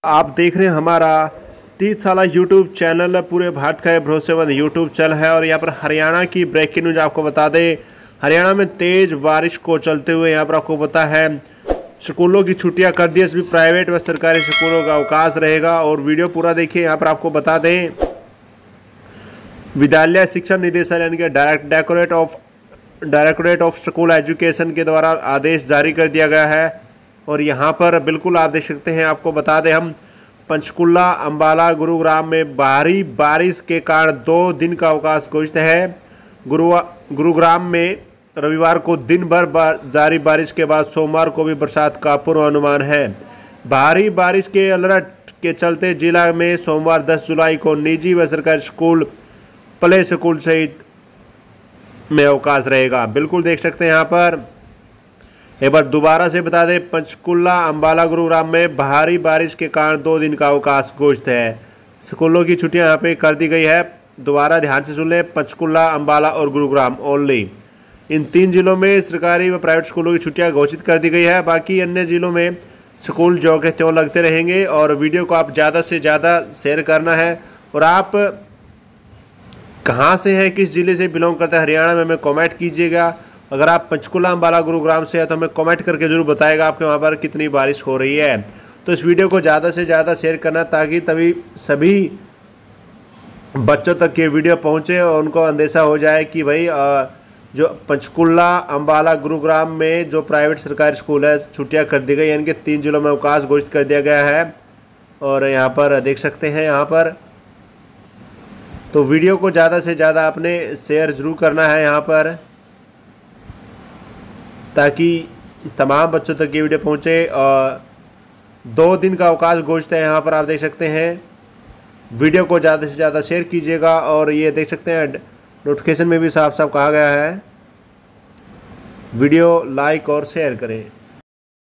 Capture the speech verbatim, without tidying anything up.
आप देख रहे हैं हमारा तीस साल यूट्यूब चैनल, पूरे भारत का भरोसेमंद यूट्यूब चैनल है। और यहाँ पर हरियाणा की ब्रेकिंग न्यूज आपको बता दें, हरियाणा में तेज बारिश को चलते हुए यहाँ पर आपको पता है स्कूलों की छुट्टियां कर दी। सभी प्राइवेट व सरकारी स्कूलों का अवकाश रहेगा। और वीडियो पूरा देखिए। यहाँ पर आपको बता दें, विद्यालय शिक्षा निदेशालय यानी कि direct directorate of directorate of school education के द्वारा आदेश जारी कर दिया गया है। और यहाँ पर बिल्कुल आप देख सकते हैं, आपको बता दें हम, पंचकुला, अंबाला, गुरुग्राम में भारी बारिश के कारण दो दिन का अवकाश घोषित है। गुरु गुरुग्राम में रविवार को दिन भर बार, जारी बारिश के बाद सोमवार को भी बरसात का पूर्वानुमान है। भारी बारिश के अलर्ट के चलते जिला में सोमवार दस जुलाई को निजी व सरकारी स्कूल, प्ले स्कूल सहित में अवकाश रहेगा। बिल्कुल देख सकते हैं यहाँ पर। एक बार दोबारा से बता दें, पंचकुला, अंबाला, गुरुग्राम में भारी बारिश के कारण दो दिन का अवकाश घोषित है। स्कूलों की छुट्टियां यहाँ पे कर दी गई है। दोबारा ध्यान से सुन लें, पंचकुला, अंबाला और गुरुग्राम ओनली, इन तीन जिलों में सरकारी व प्राइवेट स्कूलों की छुट्टियां घोषित कर दी गई है। बाकी अन्य जिलों में स्कूल जो के त्यों लगते रहेंगे। और वीडियो को आप ज़्यादा से ज़्यादा शेयर करना है। और आप कहाँ से हैं, किस ज़िले से बिलोंग करते हैं हरियाणा में, हमें कमेंट कीजिएगा। अगर आप पंचकुला, अंबाला, गुरुग्राम से हैं तो हमें कमेंट करके जरूर बताएगा आपके वहाँ पर कितनी बारिश हो रही है। तो इस वीडियो को ज़्यादा से ज़्यादा शेयर करना, ताकि तभी सभी बच्चों तक ये वीडियो पहुँचे और उनको अंदेशा हो जाए कि भाई जो पंचकुला, अंबाला, गुरुग्राम में जो प्राइवेट सरकारी स्कूल है छुट्टियाँ कर दी गई, यानी कि तीन जिलों में अवकाश घोषित कर दिया गया है। और यहाँ पर देख सकते हैं यहाँ पर, तो वीडियो को ज़्यादा से ज़्यादा आपने शेयर ज़रूर करना है यहाँ पर, ताकि तमाम बच्चों तक ये वीडियो पहुँचे। और दो दिन का अवकाश घोषित है यहाँ पर, आप देख सकते हैं। वीडियो को ज़्यादा से ज़्यादा शेयर कीजिएगा। और ये देख सकते हैं नोटिफिकेशन में भी साफ साफ कहा गया है, वीडियो लाइक और शेयर करें।